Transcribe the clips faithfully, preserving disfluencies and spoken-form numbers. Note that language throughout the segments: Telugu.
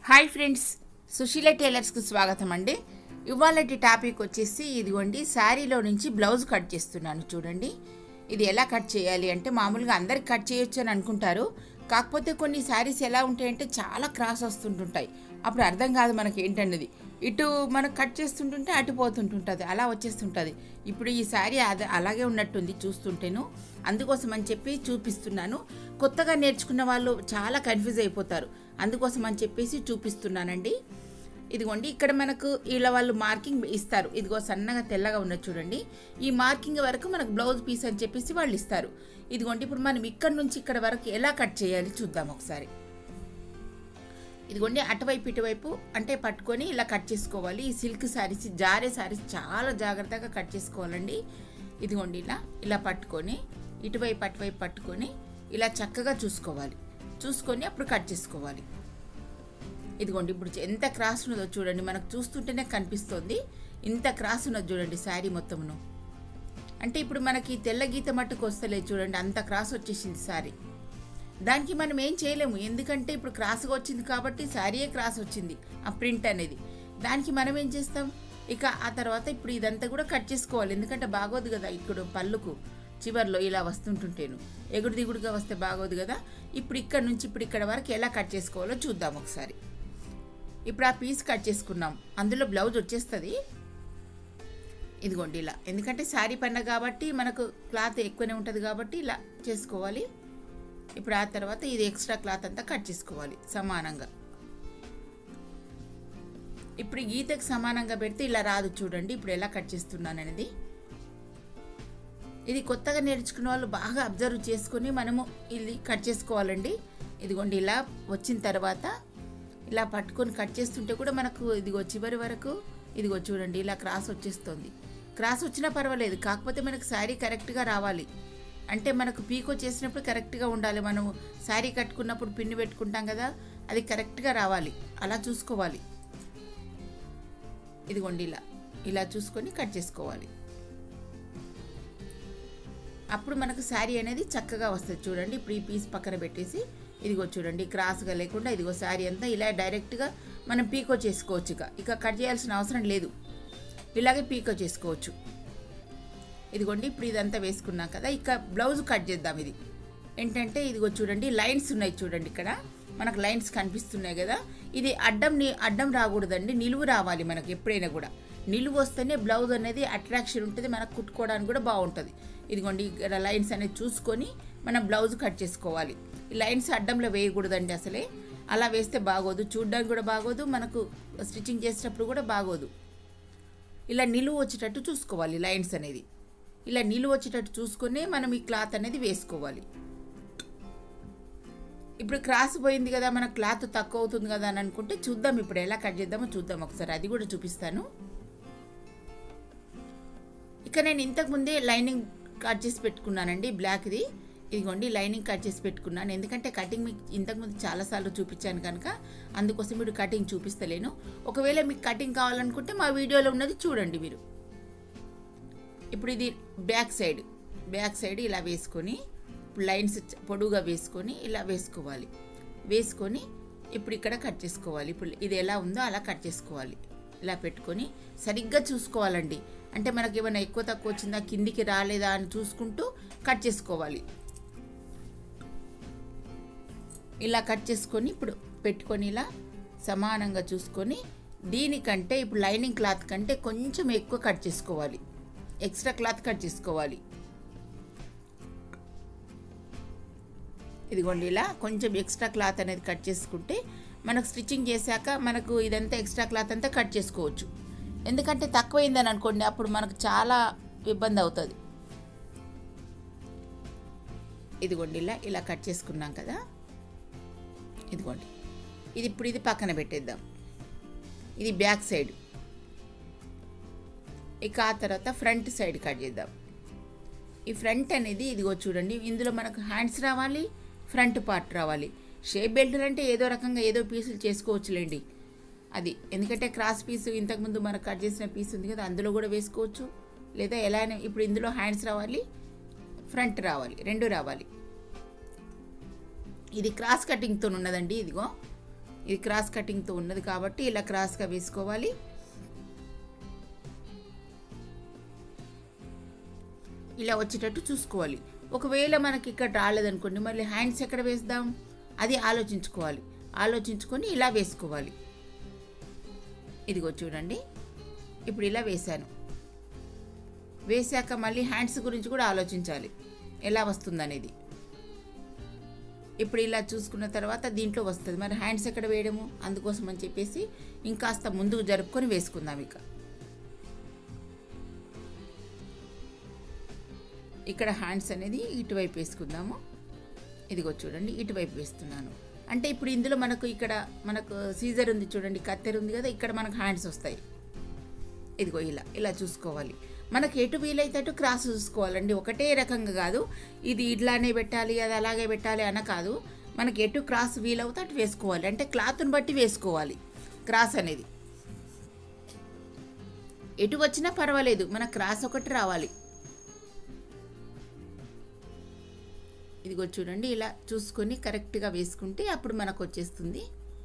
హాయ్ ఫ్రెండ్స్, సుశీల టైలర్స్కి స్వాగతం అండి. ఇవాళటి టాపిక్ వచ్చేసి ఇదిగోండి, శారీలో నుంచి బ్లౌజ్ కట్ చేస్తున్నాను. చూడండి, ఇది ఎలా కట్ చేయాలి అంటే మామూలుగా అందరికి కట్ చేయొచ్చు అని అనుకుంటారు. కాకపోతే కొన్ని శారీస్ ఎలా ఉంటాయంటే చాలా క్రాస్ వస్తుంటుంటాయి. అప్పుడు అర్థం కాదు మనకి ఏంటన్నది. ఇటు మనకు కట్ చేస్తుంటుంటే అటు పోతుంటుంటుంది, అలా వచ్చేస్తుంటుంది. ఇప్పుడు ఈ శారీ అదే అలాగే ఉన్నట్టుంది చూస్తుంటేను. అందుకోసం అని చెప్పి చూపిస్తున్నాను. కొత్తగా నేర్చుకున్న వాళ్ళు చాలా కన్ఫ్యూజ్ అయిపోతారు. అందుకోసం అని చెప్పేసి చూపిస్తున్నానండి. ఇదిగోండి, ఇక్కడ మనకు ఇలా వాళ్ళు మార్కింగ్ ఇస్తారు. ఇదిగో సన్నగా తెల్లగా ఉన్నది చూడండి. ఈ మార్కింగ్ వరకు మనకు బ్లౌజ్ పీస్ అని చెప్పేసి వాళ్ళు ఇస్తారు. ఇదిగోండి, ఇప్పుడు మనం ఇక్కడ నుంచి ఇక్కడ వరకు ఎలా కట్ చేయాలి చూద్దాం ఒకసారి. ఇదిగోండి, అటువైపు ఇటువైపు అంటే పట్టుకొని ఇలా కట్ చేసుకోవాలి. ఈ సిల్క్ శారీస్, జారే శారీస్ చాలా జాగ్రత్తగా కట్ చేసుకోవాలండి. ఇదిగోండి, ఇలా ఇలా పట్టుకొని ఇటువైపు అటువైపు పట్టుకొని ఇలా చక్కగా చూసుకోవాలి. చూసుకొని అప్పుడు కట్ చేసుకోవాలి. ఇదిగోండి, ఇప్పుడు ఎంత క్రాస్ ఉన్నదో చూడండి. మనకు చూస్తుంటేనే కనిపిస్తుంది ఇంత క్రాస్ ఉన్నది చూడండి శారీ మొత్తమును. అంటే ఇప్పుడు మనకి తెల్ల గీత మట్టుకు వస్తలేదు చూడండి, అంత క్రాస్ వచ్చేసింది శారీ. దానికి మనం ఏం చేయలేము, ఎందుకంటే ఇప్పుడు క్రాస్గా వచ్చింది కాబట్టి శారీయే క్రాస్ వచ్చింది ఆ ప్రింట్ అనేది. దానికి మనం ఏం చేస్తాం, ఇక ఆ తర్వాత ఇప్పుడు ఇదంతా కూడా కట్ చేసుకోవాలి. ఎందుకంటే బాగోదు కదా, ఇక్కడ పళ్ళుకు చివర్లో ఇలా వస్తుంటుంటేను ఎగుడు దిగుడుగా వస్తే బాగోదు కదా. ఇప్పుడు ఇక్కడ నుంచి ఇప్పుడు ఇక్కడ వరకు ఎలా కట్ చేసుకోవాలో చూద్దాం ఒకసారి. ఇప్పుడు ఆ పీస్ కట్ చేసుకున్నాం, అందులో బ్లౌజ్ వచ్చేస్తుంది. ఇదిగోండి ఇలా, ఎందుకంటే శారీ పన్న కాబట్టి మనకు క్లాత్ ఎక్కువనే ఉంటుంది కాబట్టి ఇలా చేసుకోవాలి. ఇప్పుడు ఆ తర్వాత ఇది ఎక్స్ట్రా క్లాత్ అంతా కట్ చేసుకోవాలి సమానంగా. ఇప్పుడు గీతకు సమానంగా పెడితే ఇలా రాదు చూడండి. ఇప్పుడు ఎలా కట్ చేస్తున్నాను అనేది, ఇది కొత్తగా నేర్చుకున్న వాళ్ళు బాగా అబ్జర్వ్ చేసుకొని మనము ఇది కట్ చేసుకోవాలండి. ఇదిగోండి, ఇలా వచ్చిన తర్వాత ఇలా పట్టుకొని కట్ చేస్తుంటే కూడా మనకు ఇదిగో చివరి వరకు ఇదిగో చూడండి ఇలా క్రాస్ వచ్చేస్తుంది. క్రాస్ వచ్చినా పర్వాలేదు, కాకపోతే మనకు శారీ కరెక్ట్గా రావాలి. అంటే మనకు పీకో చేసినప్పుడు కరెక్ట్గా ఉండాలి. మనం శారీ కట్టుకున్నప్పుడు పిన్ను పెట్టుకుంటాం కదా, అది కరెక్ట్గా రావాలి, అలా చూసుకోవాలి. ఇదిగోండి ఇలా ఇలా చూసుకొని కట్ చేసుకోవాలి. అప్పుడు మనకు శారీ అనేది చక్కగా వస్తుంది చూడండి. ఇప్పుడు ఈ పీస్ పక్కన పెట్టేసి ఇదిగో చూడండి క్రాస్గా లేకుండా ఇదిగో శారీ అంతా ఇలా డైరెక్ట్గా మనం పీకో చేసుకోవచ్చు. ఇక ఇక కట్ చేయాల్సిన అవసరం లేదు, ఇలాగే పీకో చేసుకోవచ్చు. ఇదిగోండి, ఇప్పుడు ఇదంతా వేసుకున్నాం కదా, ఇక బ్లౌజ్ కట్ చేద్దాం. ఇది ఏంటంటే ఇదిగో చూడండి లైన్స్ ఉన్నాయి చూడండి, ఇక్కడ మనకు లైన్స్ కనిపిస్తున్నాయి కదా. ఇది అడ్డం అడ్డం రాకూడదండి, నిలువు రావాలి మనకు. ఎప్పుడైనా కూడా నిలువు వస్తేనే బ్లౌజ్ అనేది అట్రాక్షన్ ఉంటుంది, మనకు కుట్టుకోవడానికి కూడా బాగుంటుంది. ఇదిగోండి, ఇక్కడ లైన్స్ అనేది చూసుకొని మనం బ్లౌజ్ కట్ చేసుకోవాలి. ఈ లైన్స్ అడ్డంలో వేయకూడదండి అసలే, అలా వేస్తే బాగోదు, చూడడానికి కూడా బాగోదు, మనకు స్టిచ్చింగ్ చేసేటప్పుడు కూడా బాగోదు. ఇలా నిలువు వచ్చేటట్టు చూసుకోవాలి లైన్స్ అనేది. ఇలా నిలువు వచ్చేటట్టు చూసుకొని మనం ఈ క్లాత్ అనేది వేసుకోవాలి. ఇప్పుడు క్రాస్ పోయింది కదా, మన క్లాత్ తక్కువ అవుతుంది కదా అని అనుకుంటే చూద్దాం ఇప్పుడు ఎలా కట్ చేద్దామో చూద్దాం ఒకసారి, అది కూడా చూపిస్తాను. ఇక నేను ఇంతకుముందే లైనింగ్ కట్ చేసి పెట్టుకున్నానండి బ్లాక్ది. ఇదిగోండి లైనింగ్ కట్ చేసి పెట్టుకున్నాను, ఎందుకంటే కటింగ్ మీకు ఇంతకుముందు చాలాసార్లు చూపించాను కనుక అందుకోసం మీరు కటింగ్ చూపిస్తలేను. ఒకవేళ మీకు కటింగ్ కావాలనుకుంటే మా వీడియోలో ఉన్నది చూడండి మీరు. ఇప్పుడు ఇది బ్యాక్ సైడ్ బ్యాక్ సైడ్ ఇలా వేసుకొని లైన్స్ పొడుగా వేసుకొని ఇలా వేసుకోవాలి. వేసుకొని ఇప్పుడు ఇక్కడ కట్ చేసుకోవాలి. ఇప్పుడు ఇది ఎలా ఉందో అలా కట్ చేసుకోవాలి. ఇలా పెట్టుకొని సరిగ్గా చూసుకోవాలండి, అంటే మనకి ఏమైనా ఎక్కువ తక్కువ వచ్చిందా కిందికి రాలేదా అని చూసుకుంటూ కట్ చేసుకోవాలి. ఇలా కట్ చేసుకొని ఇప్పుడు పెట్టుకొని ఇలా సమానంగా చూసుకొని దీనికంటే ఇప్పుడు లైనింగ్ క్లాత్ కంటే కొంచెం ఎక్కువ కట్ చేసుకోవాలి, ఎక్స్ట్రా క్లాత్ కట్ చేసుకోవాలి. ఇదిగోండి ఇలా కొంచెం ఎక్స్ట్రా క్లాత్ అనేది కట్ చేసుకుంటే మనకు స్టిచ్చింగ్ చేశాక మనకు ఇదంతా ఎక్స్ట్రా క్లాత్ అంతా కట్ చేసుకోవచ్చు. ఎందుకంటే తక్కువైందని అనుకోండి అప్పుడు మనకు చాలా ఇబ్బంది అవుతుంది. ఇదిగోండి ఇలా ఇలా కట్ చేసుకున్నాం కదా. ఇదిగోండి, ఇది ఇప్పుడు ఇది పక్కన పెట్టేద్దాం. ఇది బ్యాక్ సైడ్. ఇక ఆ తర్వాత ఫ్రంట్ సైడ్ కట్ చేద్దాం. ఈ ఫ్రంట్ అనేది ఇదిగో చూడండి, ఇందులో మనకు హ్యాండ్స్ రావాలి, ఫ్రంట్ పార్ట్ రావాలి. షేప్ బెల్ట్ అంటే ఏదో రకంగా ఏదో పీసులు చేసుకోవచ్చులేండి అది, ఎందుకంటే క్రాస్ పీసు ఇంతకుముందు మనకు కట్ చేసిన పీస్ ఉంది కదా అందులో కూడా వేసుకోవచ్చు, లేదా ఎలా అయినా. ఇప్పుడు ఇందులో హ్యాండ్స్ రావాలి, ఫ్రంట్ రావాలి, రెండు రావాలి. ఇది క్రాస్ కటింగ్తో ఉన్నదండి. ఇదిగో ఇది క్రాస్ కటింగ్తో ఉన్నది కాబట్టి ఇలా క్రాస్గా వేసుకోవాలి. ఇలా వచ్చేటట్టు చూసుకోవాలి. ఒకవేళ మనకి ఇక్కడ రాలేదనుకోండి, మళ్ళీ హ్యాండ్స్ ఎక్కడ వేద్దాం అది ఆలోచించుకోవాలి. ఆలోచించుకొని ఇలా వేసుకోవాలి. ఇదిగో చూడండి, ఇప్పుడు ఇలా వేశాను. వేసాక మళ్ళీ హ్యాండ్స్ గురించి కూడా ఆలోచించాలి ఎలా వస్తుందనేది. ఇప్పుడు ఇలా చూసుకున్న తర్వాత దీంట్లో వస్తుంది, మరి హ్యాండ్స్ ఎక్కడ వేయడము, అందుకోసం అని చెప్పేసి ఇంకాస్త ముందుకు జరుపుకొని వేసుకుందాం. ఇక ఇక్కడ హ్యాండ్స్ అనేది ఇటువైపు వేసుకుందాము. ఇదిగో చూడండి, ఇటువైపు వేస్తున్నాను. అంటే ఇప్పుడు ఇందులో మనకు ఇక్కడ మనకు సీజర్ ఉంది చూడండి, కత్తెర ఉంది కదా, ఇక్కడ మనకు హ్యాండ్స్ వస్తాయి. ఇదిగో ఇలా ఇలా చూసుకోవాలి. మనకు ఎటు వీలైతే అటు క్రాస్ చూసుకోవాలండి, ఒకటే రకంగా కాదు. ఇది ఇట్లానే పెట్టాలి, అది అలాగే పెట్టాలి అన్న కాదు. మనకి ఎటు క్రాస్ వీలవుతే అటు వేసుకోవాలి. అంటే క్లాత్ని బట్టి వేసుకోవాలి క్రాస్ అనేది. ఎటు వచ్చినా పర్వాలేదు, మన క్రాస్ ఒకటి రావాలి. ఇదిగో చూడండి, ఇలా చూసుకొని కరెక్ట్గా వేసుకుంటే అప్పుడు మనకు వచ్చేస్తుంది.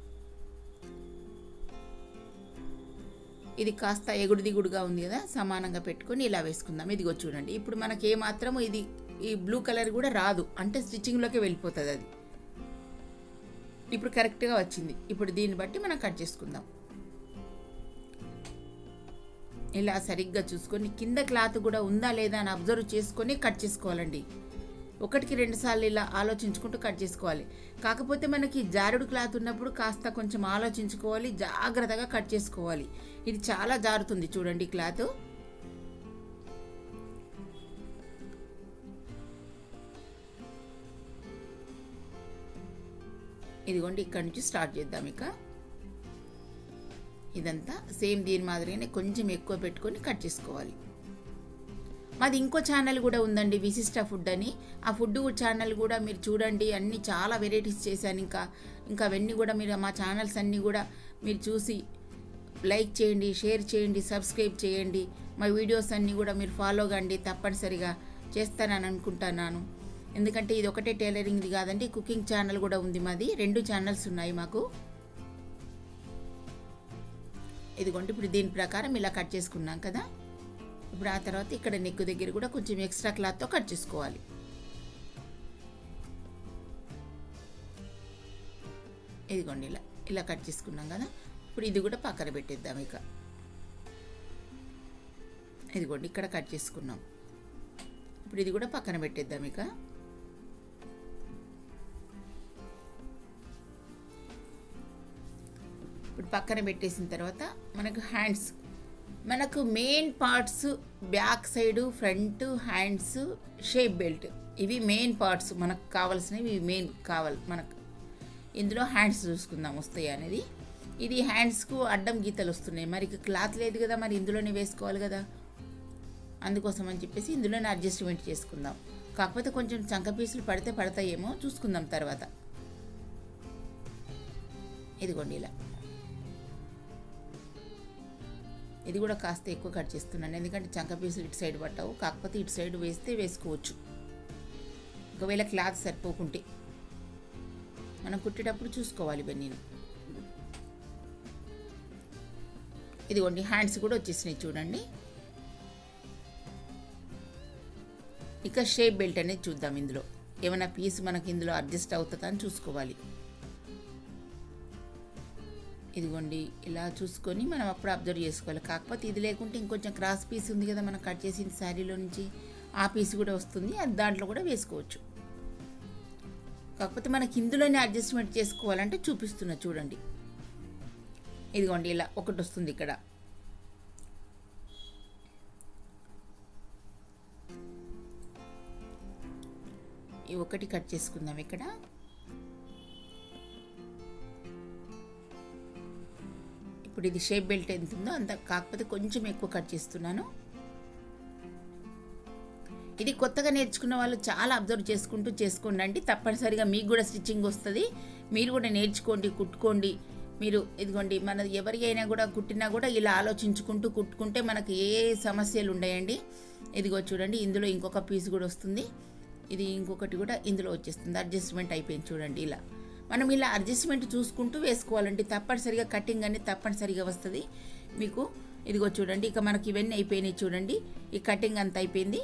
ఇది కాస్త ఎగుడు దిగుడుగా ఉంది కదా, సమానంగా పెట్టుకొని ఇలా వేసుకుందాం. ఇదిగో చూడండి, ఇప్పుడు మనకి ఏమాత్రం ఇది ఈ బ్లూ కలర్ కూడా రాదు, అంటే స్టిచ్చింగ్లోకి వెళ్ళిపోతుంది అది. ఇప్పుడు కరెక్ట్గా వచ్చింది. ఇప్పుడు దీన్ని బట్టి మనం కట్ చేసుకుందాం. ఇలా సరిగ్గా చూసుకొని కింద క్లాత్ కూడా ఉందా లేదా అని అబ్జర్వ్ చేసుకొని కట్ చేసుకోవాలండి. ఒకటికి రెండు సార్లు ఇలా ఆలోచించుకుంటూ కట్ చేసుకోవాలి. కాకపోతే మనకి జారుడు క్లాత్ ఉన్నప్పుడు కాస్త కొంచెం ఆలోచించుకోవాలి, జాగ్రత్తగా కట్ చేసుకోవాలి. ఇది చాలా జారుతుంది చూడండి క్లాత్. ఇదిగోండి, ఇక్కడ నుంచి స్టార్ట్ చేద్దాం. ఇక ఇదంతా సేమ్ దీని మాదిరిగానే కొంచెం ఎక్కువ పెట్టుకొని కట్ చేసుకోవాలి. మాది ఇంకో ఛానల్ కూడా ఉందండి, విశిష్ట ఫుడ్ అని. ఆ ఫుడ్ ఛానల్ కూడా మీరు చూడండి, అన్నీ చాలా వెరైటీస్ చేశాను. ఇంకా ఇంకా అవన్నీ కూడా మీరు మా ఛానల్స్ అన్నీ కూడా మీరు చూసి లైక్ చేయండి, షేర్ చేయండి, సబ్స్క్రైబ్ చేయండి. మా వీడియోస్ అన్నీ కూడా మీరు ఫాలో కండి, తప్పనిసరిగా చేస్తానని అనుకుంటున్నాను. ఎందుకంటే ఇది ఒకటే టైలరింగ్ది కాదండి, కుకింగ్ ఛానల్ కూడా ఉంది మాది. రెండు ఛానల్స్ ఉన్నాయి మాకు. ఇదిగోండి, ఇప్పుడు దీని ప్రకారం ఇలా కట్ చేసుకున్నాం కదా. ఇప్పుడు ఆ తర్వాత ఇక్కడ నెక్ దగ్గర కూడా కొంచెం ఎక్స్ట్రా క్లాత్తో కట్ చేసుకోవాలి. ఇదిగోండి, ఇలా ఇలా కట్ చేసుకున్నాం కదా. ఇప్పుడు ఇది కూడా పక్కన పెట్టేద్దాం. ఇక ఇదిగోండి, ఇక్కడ కట్ చేసుకున్నాం. ఇప్పుడు ఇది కూడా పక్కన పెట్టేద్దాం. ఇక ఇప్పుడు పక్కన పెట్టేసిన తర్వాత మనకు హ్యాండ్స్, మనకు main parts back side, front, hands, shape belt, ఇవి మెయిన్ పార్ట్స్ మనకు కావాల్సినవి. ఇవి మెయిన్ కావాలి మనకు. ఇందులో హ్యాండ్స్ చూసుకుందాం వస్తాయి అనేది. ఇది హ్యాండ్స్కు అడ్డం గీతలు వస్తున్నాయి, మరి క్లాత్ లేదు కదా, మరి ఇందులోనే వేసుకోవాలి కదా. అందుకోసం అని చెప్పేసి ఇందులోనే అడ్జస్ట్మెంట్ చేసుకుందాం. కాకపోతే కొంచెం చంక పీసులు పడితే పడతాయేమో చూసుకుందాం తర్వాత. ఇదిగోండి, ఇలా ఇది కూడా కాస్త ఎక్కువ కట్ చేస్తున్నాను, ఎందుకంటే చంక పీసులు ఇటు సైడ్ పట్టవు. కాకపోతే ఇటు సైడ్ వేస్తే వేసుకోవచ్చు, ఒకవేళ క్లాత్ సరిపోకుంటే. మనం కుట్టేటప్పుడు చూసుకోవాలి ఇవన్నీ. ఇదిగోండి, హ్యాండ్స్ కూడా వచ్చేసినాయి చూడండి. ఇక షేప్ బెల్ట్ అనేది చూద్దాం. ఇందులో ఏమైనా పీస్ మనకి ఇందులో అడ్జస్ట్ అవుతుందా అని చూసుకోవాలి. ఇదిగోండి, ఇలా చూసుకొని మనం అప్పుడు అబ్జర్వ్ చేసుకోవాలి. కాకపోతే ఇది లేకుంటే ఇంకొంచెం క్రాస్ పీస్ ఉంది కదా మనం కట్ చేసిన శారీలో నుంచి, ఆ పీస్ కూడా వస్తుంది, అది దాంట్లో కూడా వేసుకోవచ్చు. కాకపోతే మనకి ఇందులోనే అడ్జస్ట్మెంట్ చేసుకోవాలంటే చూపిస్తున్నా చూడండి. ఇదిగోండి, ఇలా ఒకటి వస్తుంది ఇక్కడ. ఈ ఒకటి కట్ చేసుకుందాం ఇక్కడ. ఇప్పుడు ఇది షేప్ బెల్ట్ ఎంత ఉందో అంత, కాకపోతే కొంచెం ఎక్కువ కట్ చేస్తున్నాను. ఇది కొత్తగా నేర్చుకున్న వాళ్ళు చాలా అబ్జర్వ్ చేసుకుంటూ చేసుకోండి అండి, తప్పనిసరిగా మీకు కూడా స్టిచ్చింగ్ వస్తుంది. మీరు కూడా నేర్చుకోండి, కుట్టుకోండి. మీరు ఇదిగోండి, మన ఎవరికైనా కూడా కుట్టినా కూడా ఇలా ఆలోచించుకుంటూ కుట్టుకుంటే మనకు ఏ సమస్యలు ఉండయండి. ఇదిగో చూడండి, ఇందులో ఇంకొక పీస్ కూడా వస్తుంది. ఇది ఇంకొకటి కూడా ఇందులో వచ్చేస్తుంది, అడ్జస్ట్మెంట్ అయిపోయింది చూడండి. ఇలా మనం ఇలా అడ్జస్ట్మెంట్ చూసుకుంటూ వేసుకోవాలండి. తప్పనిసరిగా కటింగ్ అనేది తప్పనిసరిగా వస్తుంది మీకు. ఇదిగో చూడండి, ఇక మనకి ఇవన్నీ అయిపోయినాయి చూడండి. ఈ కటింగ్ అంతా అయిపోయింది.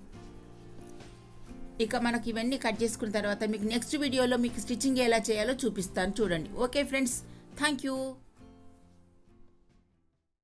ఇక మనకి ఇవన్నీ కట్ చేసుకున్న తర్వాత మీకు నెక్స్ట్ వీడియోలో మీకు స్టిచ్చింగ్ ఎలా చేయాలో చూపిస్తాను చూడండి. Okay friends, thank you.